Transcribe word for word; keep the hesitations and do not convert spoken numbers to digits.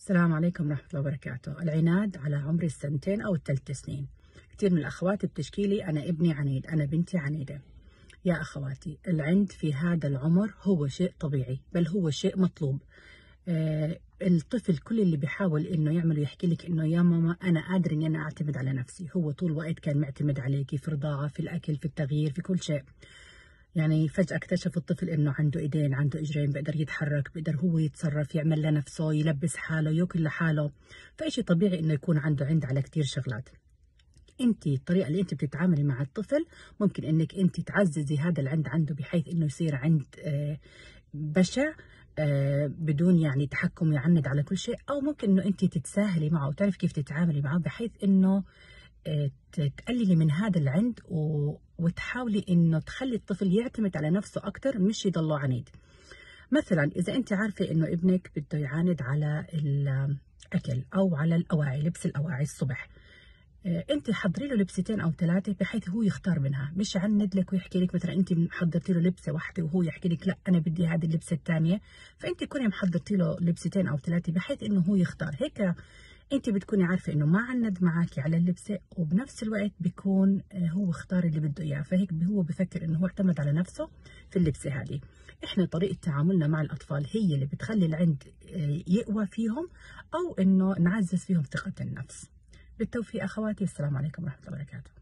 السلام عليكم ورحمة الله وبركاته. العناد على عمر السنتين أو الثلاث سنين. كثير من الأخوات بتشكي لي أنا ابني عنيد، أنا بنتي عنيدة. يا أخواتي، العند في هذا العمر هو شيء طبيعي، بل هو شيء مطلوب. آه الطفل كل اللي بيحاول إنه يعمله يحكي لك إنه يا ماما أنا قادر إني أنا أعتمد على نفسي، هو طول الوقت كان معتمد عليكي في الرضاعة، في الأكل، في التغيير، في كل شيء. يعني فجأة اكتشف الطفل إنه عنده إيدين، عنده إجرين، بيقدر يتحرك، بيقدر هو يتصرف، يعمل لنفسه، يلبس حاله، ياكل لحاله. فإشي طبيعي إنه يكون عنده عند على كتير شغلات. انت الطريقه اللي انت بتتعاملي مع الطفل ممكن انك انت تعززي هذا العند عنده بحيث انه يصير عند آه، بشع، آه، بدون يعني تحكم يعند على كل شيء، او ممكن انه انت تتساهلي معه وتعرفي كيف تتعاملي معه بحيث انه آه، تقللي من هذا العند و... وتحاولي انه تخلي الطفل يعتمد على نفسه اكثر، مش يضله عنيد. مثلا اذا انت عارفه انه ابنك بده يعاند على الاكل او على الاواعي، لبس الاواعي الصبح، انت حضري له لبستين او ثلاثه بحيث هو يختار منها، مش يعند لك ويحكي لك مثلا انت حضرتي له لبسه واحده وهو يحكي لك لا انا بدي هذه اللبسه الثانيه. فانت كوني محضرتي له لبستين او ثلاثه بحيث انه هو يختار، هيك انت بتكوني عارفه انه ما عند معك على اللبسه، وبنفس الوقت بيكون هو اختار اللي بده اياه، فهيك هو بفكر انه هو اعتمد على نفسه في اللبسه هذه. احنا طريقه تعاملنا مع الاطفال هي اللي بتخلي العند يقوى فيهم، او انه نعزز فيهم ثقه النفس. بالتوفيق أخواتي، والسلام عليكم ورحمة الله وبركاته.